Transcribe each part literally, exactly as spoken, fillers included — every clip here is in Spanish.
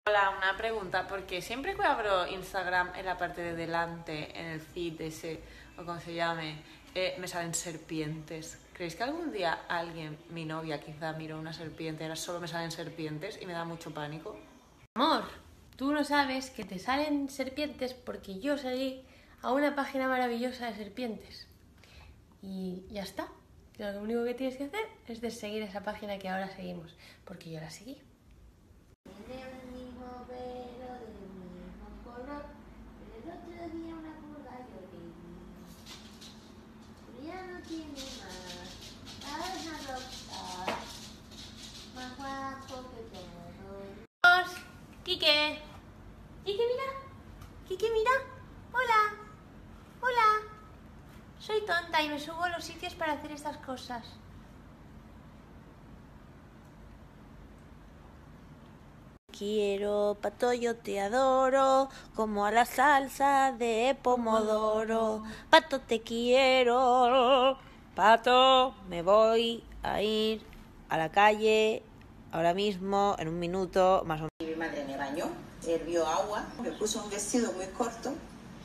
Hola, una pregunta, porque siempre que abro Instagram en la parte de delante, en el feed ese, o como se llame, eh, me salen serpientes. ¿Creéis que algún día alguien, mi novia quizá, miró una serpiente y ahora solo me salen serpientes y me da mucho pánico? Amor, tú no sabes que te salen serpientes porque yo seguí a una página maravillosa de serpientes. Y ya está. Lo único que tienes que hacer es de seguir esa página que ahora seguimos, porque yo la seguí. Tiene el mismo pelo del mismo color, pero el otro día una pulga yo le vi. Pero ya no tiene más, ahora es adoptar, más guapo que todo. ¡Quique! ¡Quique, mira! ¡Quique, mira! ¡Hola! ¡Hola! Soy tonta y me subo a los sitios para hacer estas cosas. Quiero, pato, yo te adoro, como a la salsa de pomodoro. Pato, te quiero. Pato, me voy a ir a la calle ahora mismo, en un minuto, más o menos. Mi madre me bañó, hirvió agua, me puso un vestido muy corto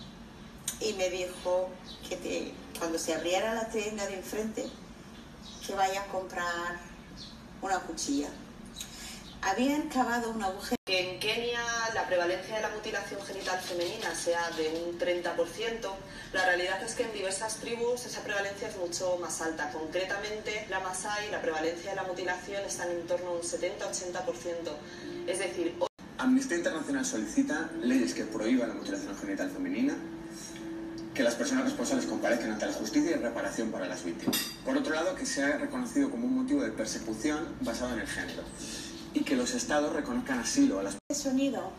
y me dijo que te, cuando se abriera la tienda de enfrente, que vaya a comprar una cuchilla. Habían cavado un agujero. Que en Kenia la prevalencia de la mutilación genital femenina sea de un treinta por ciento, la realidad es que en diversas tribus esa prevalencia es mucho más alta. Concretamente, la Masái, la prevalencia de la mutilación está en torno a un setenta a ochenta por ciento. Es decir, Amnistía Internacional solicita leyes que prohíban la mutilación genital femenina, que las personas responsables comparezcan ante la justicia y reparación para las víctimas. Por otro lado, que sea reconocido como un motivo de persecución basado en el género y que los estados reconozcan asilo a las... El sonido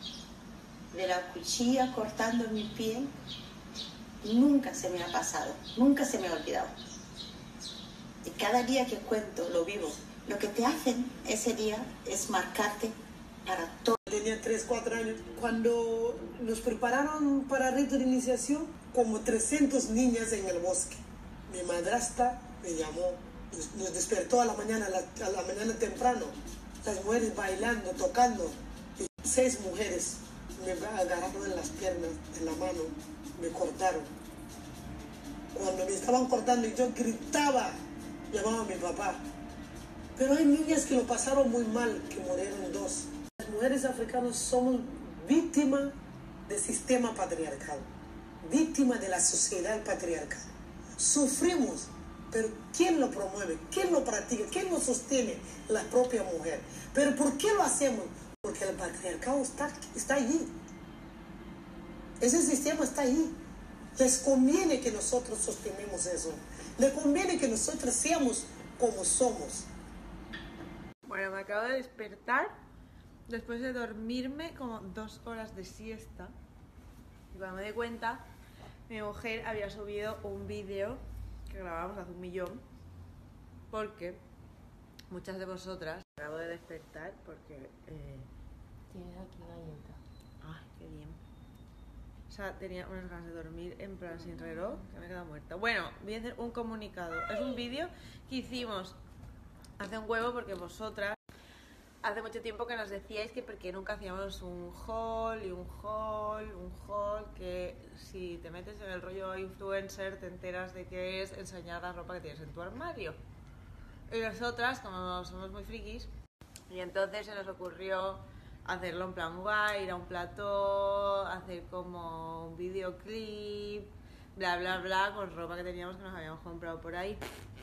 de la cuchilla cortando mi piel nunca se me ha pasado, nunca se me ha olvidado. Y cada día que cuento lo vivo. Lo que te hacen ese día es marcarte para todo. Tenía tres, cuatro años. Cuando nos prepararon para el rito de iniciación, como trescientas niñas en el bosque. Mi madrastra me llamó, nos, nos despertó a la mañana, a la, a la mañana temprano. Las mujeres bailando, tocando. Y seis mujeres me agarraron en las piernas, en la mano, me cortaron. Cuando me estaban cortando y yo gritaba, llamaba a mi papá. Pero hay niñas que lo pasaron muy mal, que murieron dos. Las mujeres africanas somos víctimas del sistema patriarcal, víctimas de la sociedad patriarcal. Sufrimos, pero ¿quién lo promueve? ¿Quién lo practica? ¿Quién lo sostiene? La propia mujer. ¿Pero por qué lo hacemos? Porque el patriarcado está, está allí. Ese sistema está allí. Les conviene que nosotros sostenemos eso. Les conviene que nosotros seamos como somos. Bueno, me acabo de despertar después de dormirme como dos horas de siesta. Y cuando me di cuenta, mi mujer había subido un vídeo que grabamos hace un millón, porque muchas de vosotras... Acabo de despertar porque... Eh... Tienes aquí galleta. Ay, qué bien. O sea, tenía unas ganas de dormir en plan sin reloj, que me he quedado muerta. Bueno, voy a hacer un comunicado. Es un vídeo que hicimos hace un huevo porque vosotras... Hace mucho tiempo que nos decíais que porque nunca hacíamos un haul y un haul, un haul, que si te metes en el rollo influencer te enteras de que es enseñar la ropa que tienes en tu armario. Y nosotras, como somos muy frikis, y entonces se nos ocurrió hacerlo en plan guay, ir a un plató, hacer como un videoclip, bla bla bla, con ropa que teníamos que nos habíamos comprado por ahí.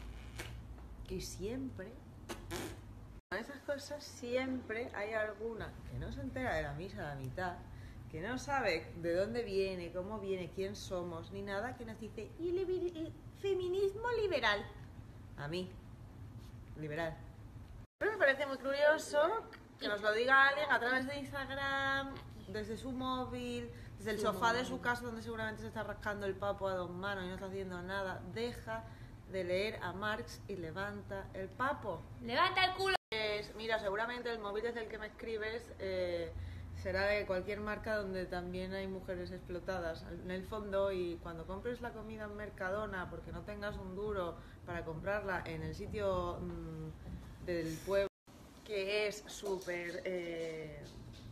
Y siempre... Con esas cosas siempre hay alguna que no se entera de la misa a la mitad, que no sabe de dónde viene, cómo viene, quién somos, ni nada, que nos dice y li- y feminismo liberal. A mí, liberal. Pero me parece muy curioso que nos lo diga alguien a través de Instagram, desde su móvil, desde el sofá de su casa donde seguramente se está rascando el papo a dos manos y no está haciendo nada. Deja de leer a Marx y levanta el papo. ¡Levanta el culo! Pues, mira, seguramente el móvil desde el que me escribes eh, será de cualquier marca donde también hay mujeres explotadas en el fondo, y cuando compres la comida en Mercadona porque no tengas un duro para comprarla en el sitio mmm, del pueblo, que es súper eh,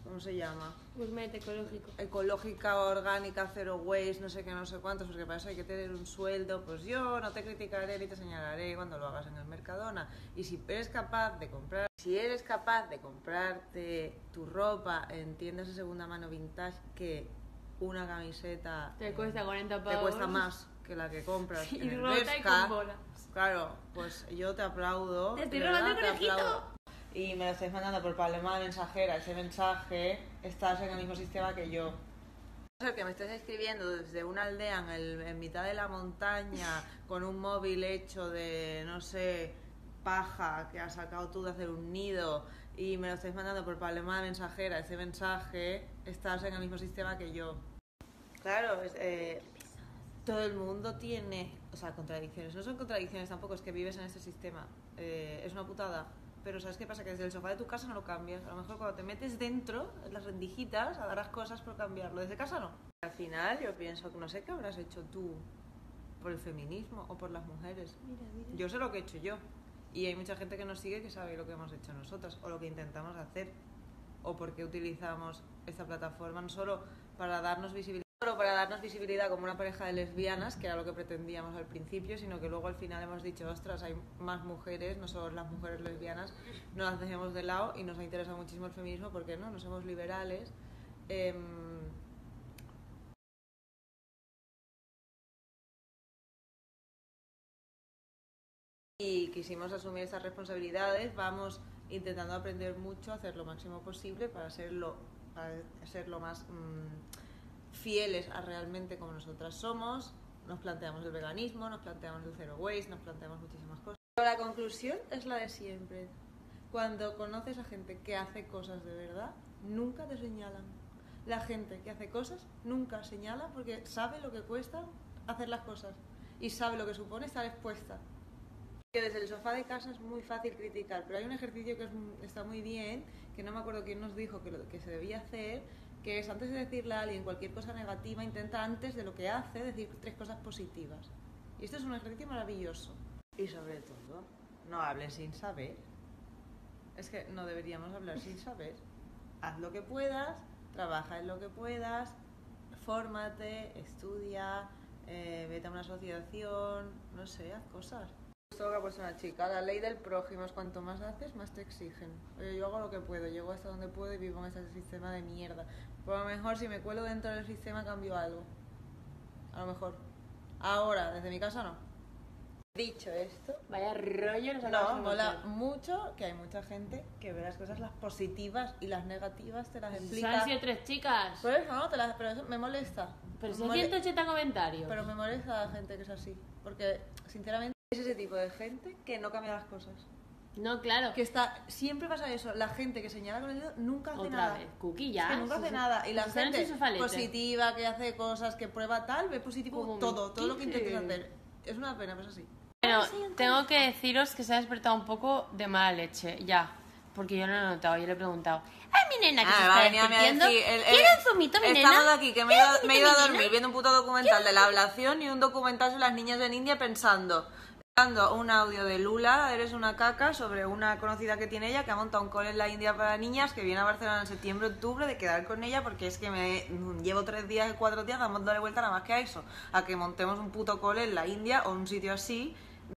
¿cómo se llama? Gourmet ecológico. Ecológica, orgánica, zero waste, no sé qué, no sé cuántos, porque para eso hay que tener un sueldo. Pues yo no te criticaré ni te señalaré cuando lo hagas en el Mercadona. Y si eres capaz de comprar, si eres capaz de comprarte tu ropa en tiendas de segunda mano vintage, que una camiseta Te cuesta cuarenta pavos. te cuesta más que la que compras Sí, en el rota y Bershka, con bolas. claro, pues yo te aplaudo. Te estoy de robando verdad, el te conejito. aplaudo. Y me lo estáis mandando por problema de mensajera. Ese mensaje, estás en el mismo sistema que yo. El que me estés escribiendo desde una aldea en, el, en mitad de la montaña con un móvil hecho de, no sé, paja que has sacado tú de hacer un nido y me lo estáis mandando por problema de mensajera. Ese mensaje, estás en el mismo sistema que yo. Claro, es, eh, todo el mundo tiene, o sea, contradicciones. No son contradicciones tampoco, es que vives en este sistema. Eh, es una putada. Pero ¿sabes qué pasa? Que desde el sofá de tu casa no lo cambias. A lo mejor cuando te metes dentro, en las rendijitas, harás cosas por cambiarlo. Desde casa no. Al final yo pienso que no sé qué habrás hecho tú por el feminismo o por las mujeres. Mira, mira. Yo sé lo que he hecho yo. Y hay mucha gente que nos sigue que sabe lo que hemos hecho nosotras o lo que intentamos hacer. O por qué utilizamos esta plataforma no solo para darnos visibilidad. Solo para darnos visibilidad como una pareja de lesbianas, que era lo que pretendíamos al principio, sino que luego al final hemos dicho, ostras, hay más mujeres, no solo las mujeres lesbianas, no las dejemos de lado y nos ha interesado muchísimo el feminismo porque no, no somos liberales. Eh, y quisimos asumir estas responsabilidades, vamos intentando aprender mucho, hacer lo máximo posible para ser lo, para ser lo más... Mmm, fieles a realmente como nosotras somos. Nos planteamos el veganismo, nos planteamos el zero waste, nos planteamos muchísimas cosas. Pero la conclusión es la de siempre. Cuando conoces a gente que hace cosas de verdad, nunca te señalan. La gente que hace cosas nunca señala porque sabe lo que cuesta hacer las cosas y sabe lo que supone estar expuesta. Que desde el sofá de casa es muy fácil criticar, pero hay un ejercicio que es, está muy bien, que no me acuerdo quién nos dijo que, lo, que se debía hacer, que es antes de decirle a alguien cualquier cosa negativa, intenta antes de lo que hace decir tres cosas positivas. Y esto es un ejercicio maravilloso. Y sobre todo, no hables sin saber. Es que no deberíamos hablar sin saber. Haz lo que puedas, trabaja en lo que puedas, fórmate, estudia, eh, vete a una asociación, no sé, haz cosas. Esto que ha puesto una chica, la ley del prójimo es cuanto más haces, más te exigen. Oye, yo hago lo que puedo, llego hasta donde puedo y vivo en este sistema de mierda. Por lo mejor si me cuelo dentro del sistema cambio algo. A lo mejor. Ahora, desde mi casa no. Dicho esto, Vaya rollo nos no, acabamos de mola meter. mucho que hay mucha gente que ve las cosas, las positivas y las negativas, te las Solo explica. han sido tres chicas. Por eso, ¿no? Te las, pero eso me molesta. Pero si Me hay mole- ciento ochenta comentarios. Pero me molesta la gente que es así. Porque, sinceramente, es ese tipo de gente que no cambia las cosas. No, claro. Que está, siempre pasa eso. La gente que señala con el dedo nunca hace Otra nada. vez. Cookie ya. Es que nunca Si hace se- nada. Y la si están en gente su sofalete. positiva, que hace cosas, que prueba tal, ve positivo Como todo. Todo lo que mentira. intentes hacer. Es una pena, pues así. Bueno, tengo que deciros que se ha despertado un poco de mala leche, ya. Porque yo no lo he notado, yo le he preguntado. ¡Ay, mi nena, que Ah, se va a está venir a mí a despertando! decir, el- el- ¿Quiere un zumito, mi nena? Estamos aquí, que me he ido, ¿Quiere un me he ido a zumito, mi dormir nena? viendo un puto documental de la ablación y un documental sobre las niñas en India pensando, dando un audio de Lula, eres una caca, sobre una conocida que tiene ella que ha montado un cole en la India para niñas que viene a Barcelona en septiembre, octubre, de quedar con ella porque es que me llevo tres días y cuatro días damos darle vuelta nada más que a eso, a que montemos un puto cole en la India o un sitio así.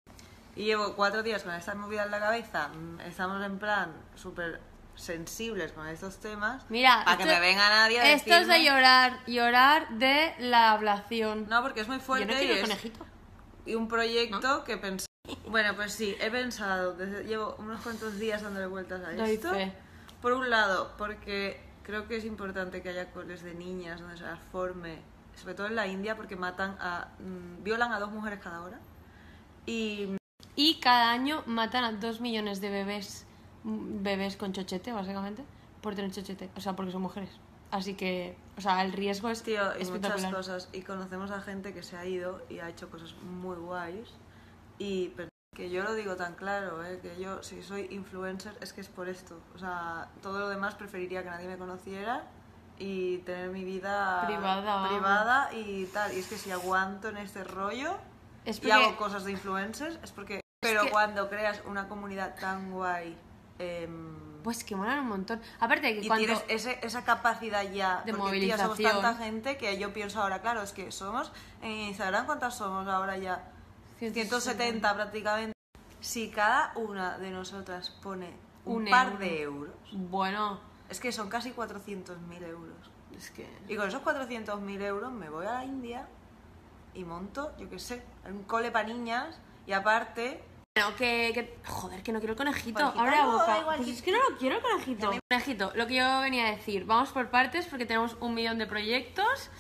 Y llevo cuatro días con estas movidas en la cabeza, mm, estamos en plan súper sensibles con estos temas, Mira, para que esto- me venga nadie a Esto es de decirme- llorar, llorar de la ablación. No, porque es muy yo fuerte no y, quiero el es- conejito. y un proyecto que pensé... Bueno, pues sí, he pensado, desde, llevo unos cuantos días dándole vueltas a Doy esto. fe. Por un lado, porque creo que es importante que haya coles de niñas donde se las forme, sobre todo en la India, porque matan a... mm, violan a dos mujeres cada hora. Y... Y cada año matan a dos millones de bebés, mm, bebés con chochete, básicamente, por tener chochete. O sea, porque son mujeres. Así que, o sea, el riesgo es Tío, y muchas espectacular. cosas. Y conocemos a gente que se ha ido y ha hecho cosas muy guays. Y pero que yo lo digo tan claro, ¿eh? Que yo, si soy influencer, es que es por esto. O sea, todo lo demás preferiría que nadie me conociera y tener mi vida Privada, vamos. privada y tal. Y es que si aguanto en este rollo Es y porque- hago cosas de influencers, es porque... Pero que- cuando creas una comunidad tan guay... em, Pues que molan un montón. Aparte de que Y cuando... tienes ese, esa capacidad ya De porque, tía, somos movilización. tanta gente que yo pienso ahora, claro, es que somos en Instagram, ¿cuántas somos ahora ya? ciento setenta prácticamente. Si cada una de nosotras pone un, Un par euro. de euros, Bueno, es que son casi cuatrocientos mil euros. es que... Y con esos cuatrocientos mil euros me voy a la India y monto, yo qué sé, un cole para niñas y aparte... Bueno, que, que... Joder, que no quiero el conejito. Pues Abre la quítalo, da boca. igual, Pues quí- es que no lo quiero el conejito. Conejito, lo que yo venía a decir. Vamos por partes porque tenemos un millón de proyectos.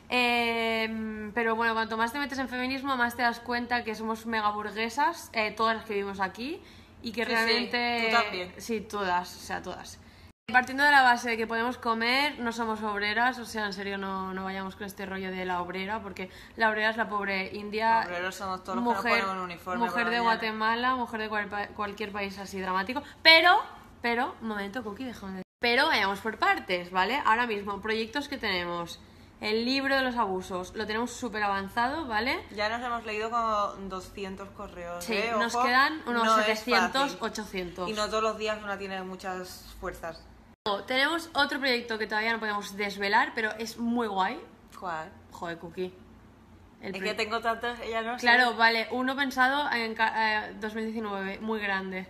Eh, pero bueno, cuanto más te metes en feminismo, más te das cuenta que somos mega burguesas, eh, todas las que vivimos aquí. Y que Sí, sí, realmente... tú también. Sí, todas, o sea, todas. Partiendo de la base de que podemos comer, no somos obreras, o sea, en serio no, no vayamos con este rollo de la obrera, porque la obrera es la pobre India, Obreros somos todos los que nos mujer, ponemos un uniforme por mujer la de mañana. Guatemala, mujer de cual- pa- cualquier país así dramático, pero, pero, un momento, Cookie, déjame de... Pero vayamos por partes, ¿vale? Ahora mismo, proyectos que tenemos, el libro de los abusos, lo tenemos súper avanzado, ¿vale? Ya nos hemos leído como doscientos correos. Sí, ¿eh? nos Ojo, quedan unos no es setecientos, fácil. ochocientos. Y no todos los días una tiene muchas fuerzas. Tenemos otro proyecto que todavía no podemos desvelar, pero es muy guay. ¿Cuál? Joder, Cookie. El Es pro- que tengo tantos, ella no sé. Claro, vale, uno pensado en ca- eh, dos mil diecinueve, muy grande.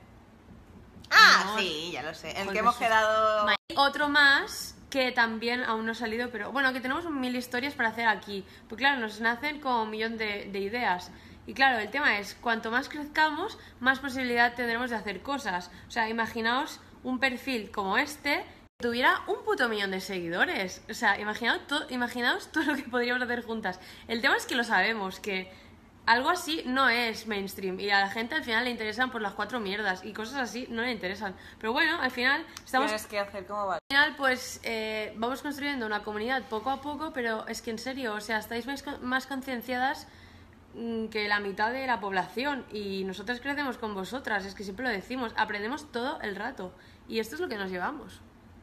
Ah, Amor. sí, ya lo sé. El Joder, que hemos eso es- quedado... Ma- Otro más que también aún no ha salido, pero bueno, que tenemos mil historias para hacer aquí. Pues claro, nos nacen como un millón de, de ideas. Y claro, el tema es, cuanto más crezcamos, más posibilidad tendremos de hacer cosas. O sea, imaginaos un perfil como este que tuviera un puto millón de seguidores. O sea, imaginaos, to- imaginaos todo lo que podríamos hacer juntas. El tema es que lo sabemos, que algo así no es mainstream y a la gente al final le interesan por las cuatro mierdas y cosas así no le interesan. Pero bueno, al final estamos... Tienes que hacer como vale. Al final, pues eh, vamos construyendo una comunidad poco a poco, pero es que en serio, o sea, estáis más, con- más concienciadas mm, que la mitad de la población y nosotros crecemos con vosotras, es que siempre lo decimos, aprendemos todo el rato y esto es lo que nos llevamos.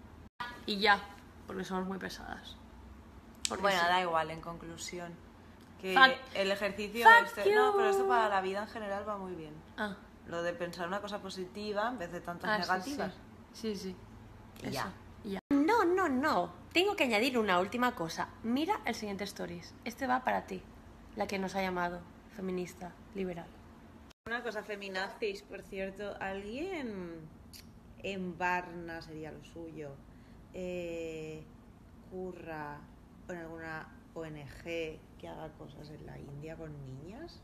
Y ya, porque somos muy pesadas. Porque Bueno, sí. da igual, en conclusión. Que Fuck- el ejercicio... fuck este- you. No, pero esto para la vida en general va muy bien. Ah, Lo de pensar una cosa positiva en vez de tantas ah, sí, negativas. Sí, sí. sí. Y ya. Eso, y ya. No, no, no. Tengo que añadir una última cosa. Mira el siguiente stories. Este va para ti, la que nos ha llamado feminista, liberal. Una cosa, feminazis, por cierto, alguien en Varna sería lo suyo, eh, curra en alguna O N G que haga cosas en la India con niñas.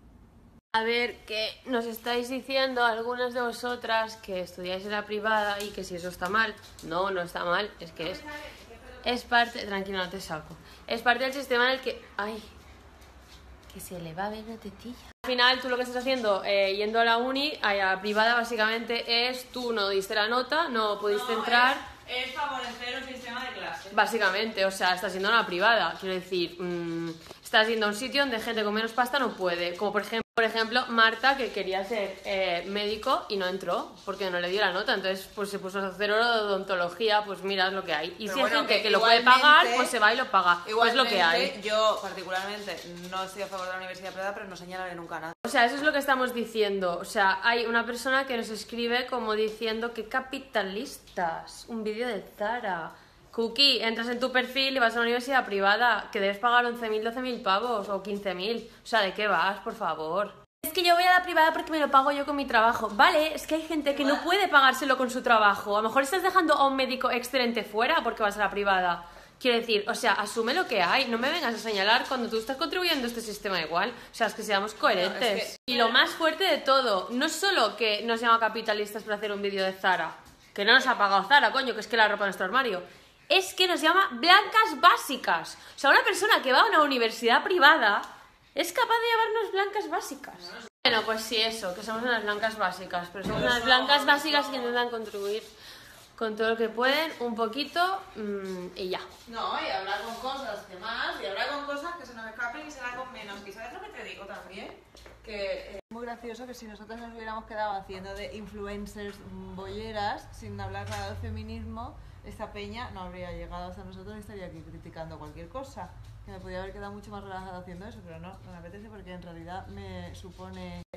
A ver, que nos estáis diciendo algunas de vosotras que estudiáis en la privada y que si eso está mal. No, no está mal, es que es... Es parte... Tranquilo, no te saco. Es parte del sistema en el que... Ay, que se le va a ver la tetilla. Al final, tú lo que estás haciendo, eh, yendo a la uni, a la privada, básicamente es tú no diste la nota, no pudiste entrar... Es favorecer el sistema de clase. Básicamente, o sea, estás yendo a una privada. Quiero decir, mmm, estás yendo a un sitio donde gente con menos pasta no puede. Como por ejemplo, por ejemplo Marta, que quería ser eh, médico y no entró porque no le dio la nota. Entonces, pues se puso a hacer odontología, pues mira, es lo que hay. Y Pero si bueno, hay gente que que lo puede pagar, igualmente- pues se va y lo paga. Pues es lo que hay. Igualmente, yo particularmente no estoy a favor de la universidad privada, pero no señalaré nunca nada. O sea, eso es lo que estamos diciendo. O sea, hay una persona que nos escribe como diciendo que capitalistas, un vídeo de Zara. Cookie, entras en tu perfil y vas a una universidad privada que debes pagar once mil, doce mil pavos o quince mil. O sea, ¿de qué vas, por favor? Es que yo voy a la privada porque me lo pago yo con mi trabajo. Vale, es que hay gente que no puede pagárselo con su trabajo. A lo mejor estás dejando a un médico excelente fuera porque vas a la privada. Quiero decir, o sea, asume lo que hay. No me vengas a señalar cuando tú estás contribuyendo a este sistema igual. O sea, es que seamos coherentes. No, es Y lo más fuerte de todo, no es solo que nos llama capitalistas para hacer un vídeo de Zara, que no nos ha pagado Zara, coño, que es que la ropa en nuestro armario. Es que nos llama blancas básicas. O sea, una persona que va a una universidad privada es capaz de llamarnos blancas básicas. Bueno, pues sí, eso, que somos unas blancas básicas, pero somos unas blancas básicas que intentan contribuir con todo lo que pueden, un poquito, mmm, y ya. No, y hablar con cosas que más, y hablar con cosas que se nos escapen y se la con menos. ¿Y sabes lo que te digo también? Que es muy gracioso que si nosotros nos hubiéramos quedado haciendo de influencers bolleras, sin hablar nada de feminismo, esta peña no habría llegado hasta nosotros y estaría aquí criticando cualquier cosa. Que me podría haber quedado mucho más relajada haciendo eso, pero no, no me apetece porque en realidad me supone...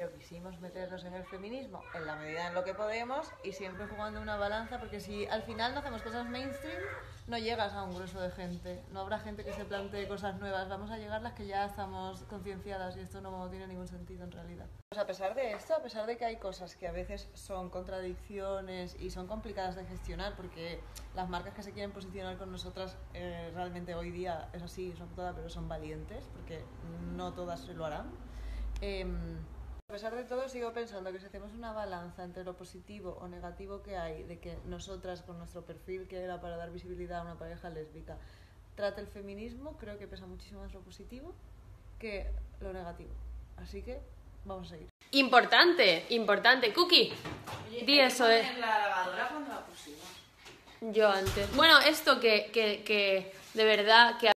pero quisimos meternos en el feminismo en la medida en lo que podemos y siempre jugando una balanza, porque si al final no hacemos cosas mainstream, no llegas a un grueso de gente, no habrá gente que se plantee cosas nuevas, vamos a llegar las que ya estamos concienciadas y esto no tiene ningún sentido en realidad. Pues a pesar de esto, a pesar de que hay cosas que a veces son contradicciones y son complicadas de gestionar, porque las marcas que se quieren posicionar con nosotras eh, realmente hoy día es así, son todas, pero son valientes, porque no todas se lo harán. Eh, a pesar de todo, sigo pensando que si hacemos una balanza entre lo positivo o negativo que hay de que nosotras, con nuestro perfil que era para dar visibilidad a una pareja lésbica, trate el feminismo, creo que pesa muchísimo más lo positivo que lo negativo. Así que vamos a seguir. Importante, importante. Cookie, Oye, di eso de... la lavadora cuando la pusimos. Yo antes. Bueno, esto que, que, que de verdad que